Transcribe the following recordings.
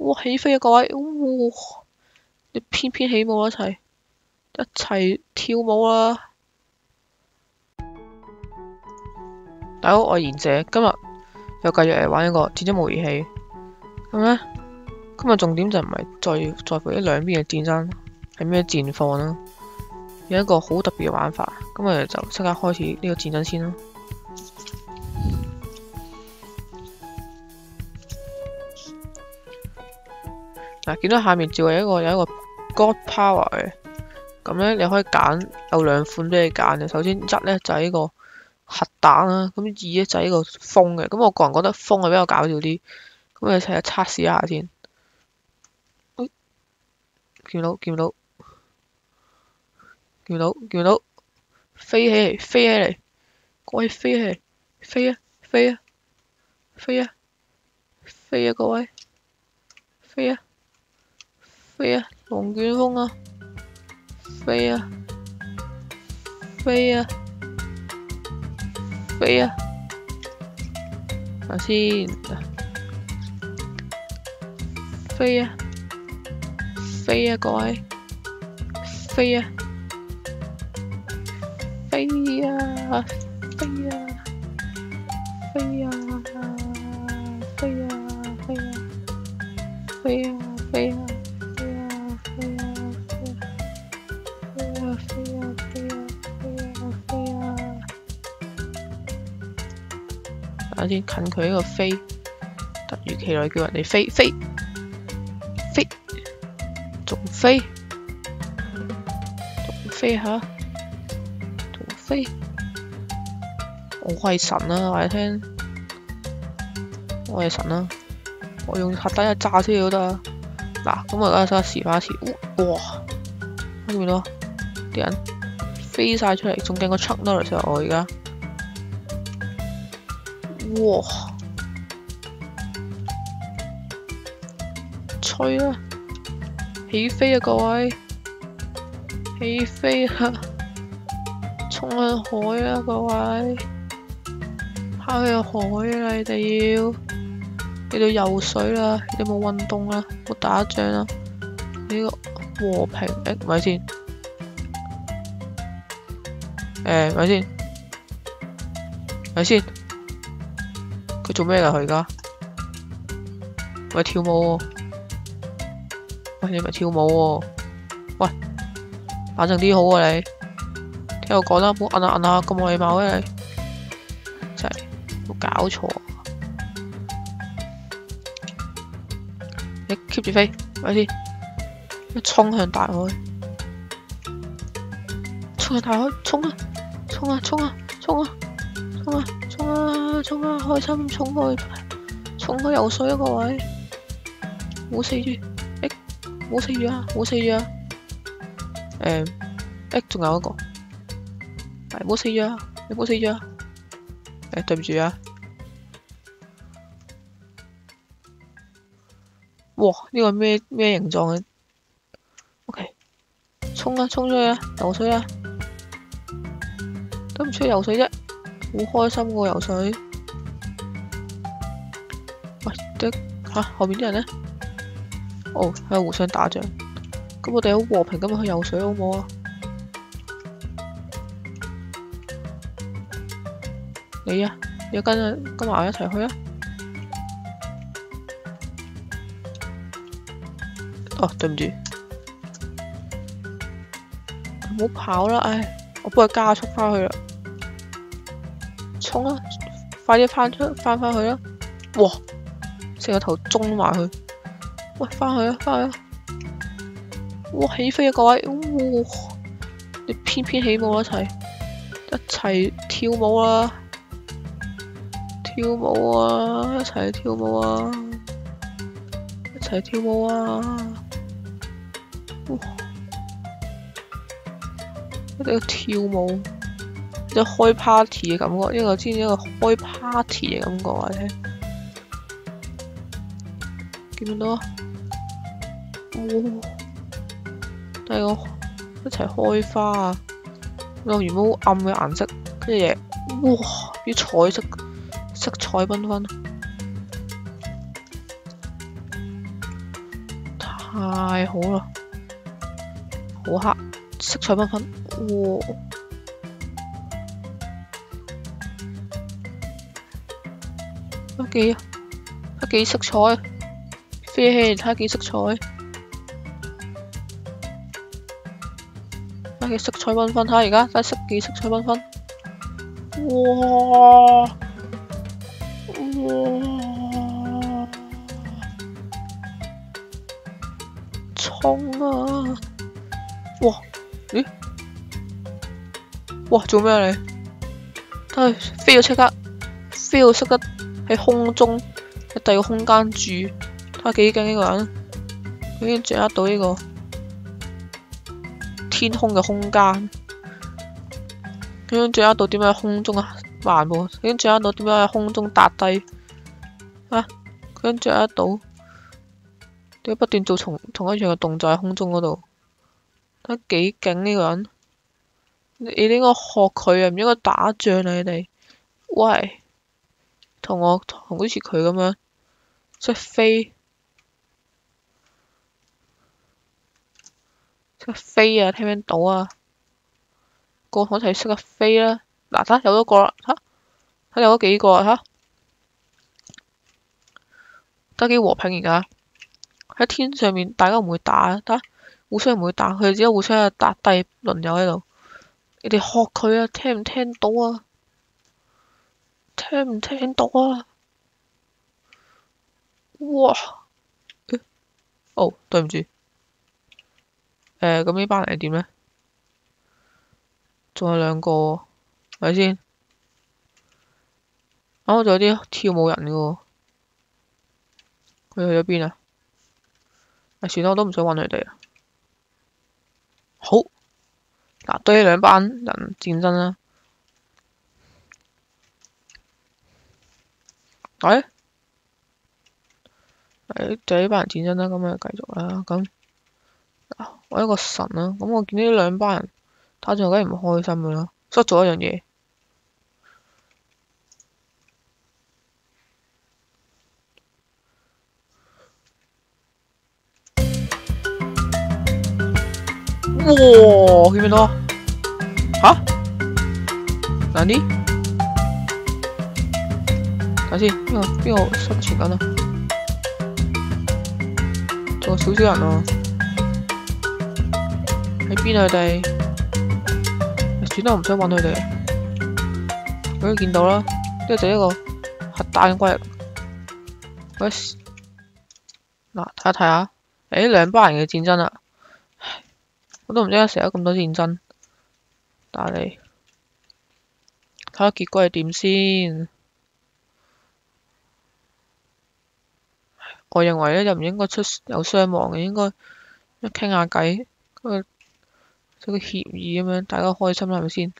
哇！起飛啊，各位！哇！你翩翩起舞一齊跳舞啦！大家好，我係賢者，今日又繼續嚟玩一個戰爭模擬器。咁呢，今日重點就唔係在乎呢兩邊嘅戰爭係咩戰況啦，有一個好特別嘅玩法。咁我哋就即刻開始呢個戰爭先啦。嗱，見到下面照係有一個 God Power 嘅，咁呢，你可以揀有兩款俾你揀嘅。首先一呢就係呢個核彈啦，咁二呢就係呢個風嘅。咁我個人覺得風係比較搞笑啲，咁我哋一齊測試一下先。見到，飛起嚟，各位飛起嚟，飛啊各位，飛啊，龍捲風啊，飛啊，睇先，飛啊各位，飛啊，等先，近佢呢個飛，突如其來叫人哋飛，仲飛，我係神啊！話你聽，我係神啊！我用核彈一炸死你都得啊！嗱，咁我而家試翻一次，哇！睇唔到啲人飛晒出嚟，仲勁過 Chuck Norris啊！我而家，哇！吹啊！起飛啊各位！起飛啊！衝向海啊各位！拋去海啊！你哋要游水啦！你哋冇運動啦，冇打仗啦！呢個和平咪先？咪先？佢做咩㗎？佢而家喂跳舞喎！喂，你咪跳舞喎！喂，冷靜啲好啊你！聽我講啦，唔好摁下咁冇禮貌嘅你，真係冇搞錯。你 keep 住飛，咪先？一衝向大海，衝啊！開心衝去游水啊各位！冇死住！冇死住啊！仲有一個，係冇死住啊！你冇死住啊！對唔住啊！哇！呢個咩形狀嘅 ？OK， 衝出去啊！游水啊！都唔出去游水啫，好開心喎游水。喂，後面啲人呢？哦，喺度互相打仗。咁我哋好和平咁去游水好唔好啊？你啊，要跟埋我一齊去啊！哦，對唔住，唔好跑啦！唉，我幫佢加速翻去啦。衝啊！快啲翻去啦！哇！成個頭中埋去。喂，翻去啊！哇！起飛啊各位！哇！你翩翩起舞一齊跳舞啦！一齊跳舞啊！哇！一定要跳舞，一種開 party 嘅感覺，一個開 party 嘅感覺話你聽，見唔見到啊？哇！但係我一齊開花啊！用原本好暗嘅顏色，跟住嘢，哇！啲彩色色彩繽紛。 太好啦，好黑，色彩繽紛，哇！睇幾色彩，飛起嚟睇幾色彩，睇幾色彩繽紛，睇而家睇幾色彩繽紛，哇！衝啊！哇！咦？哇！做咩你？睇佢飛到即刻，飛到識得喺空中喺第二個空間住，睇下幾勁呢個人，佢已經掌握到呢個天空嘅空間，佢已經掌握到點樣喺空中漫步，已經掌握到點樣喺空中踏低，啊！佢已經掌握到。點解不斷做同一樣嘅動作喺空中嗰度？睇幾勁呢個人！你應該學佢啊，唔應該打仗啊！你哋，喂，同好似佢咁樣，識飛，識飛啊！聽唔聽到啊？個個一齊識得飛啦！嗱，睇有咗個啦，睇有咗幾個啊？得幾和平而家。喺天上面，大家唔會打，互相唔會打，佢哋只係互相喺度打低輪流喺度。你哋學佢啊，聽唔聽到啊？聽唔聽到啊？哇！哦，對唔住。咁呢班人係點呢？仲有兩個喎，係咪先？我仲有啲跳舞人嘅喎，佢去咗邊啊？算啦，我都唔想揾佢哋啦。好，嗱，對呢兩班人戰爭啦。對呢班人戰爭啦，咁啊繼續啦。咁我一個神啦，咁我見呢兩班人打仗，梗係唔開心噶啦，失咗一樣嘢。哇！見唔見到啊？吓？嗱啲？睇先，邊個生存緊啊？仲有少少人啊？喺邊啊？佢哋？算啦，我唔想揾佢哋。我已經見到啦，呢個就係一個核彈嘅威力。嗱，睇下，兩班人嘅戰爭啦。我都唔知點解成日咁多戰爭，打嚟睇下結果係點先。我認為就唔應該有傷亡嘅，應該一傾下偈，做個協議咁樣，大家開心啦，係咪先？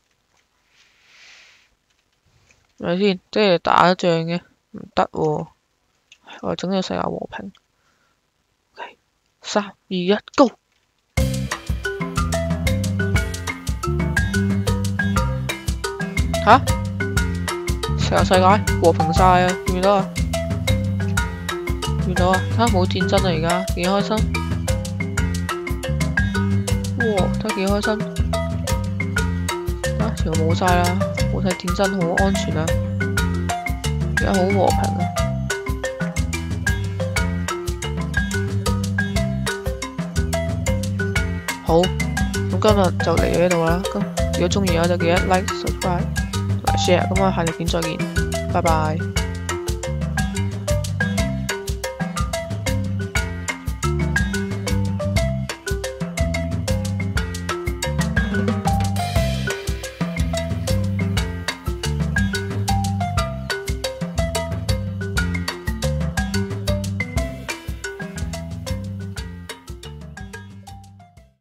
係咪先？即係打仗嘅唔得喎，我整個世界和平。3、2、1，Go！吓？成個世界和平晒啊！見唔見到啊？見到啊！睇下冇戰爭啦，而家幾開心。哇！睇下幾開心。全部冇晒啦，冇晒戰爭，好安全啊！而家好和平啊！好，咁今日就嚟到呢度啦。咁如果中意嘅話就記得 like、subscribe 同埋 share。咁我下條片再見，拜拜。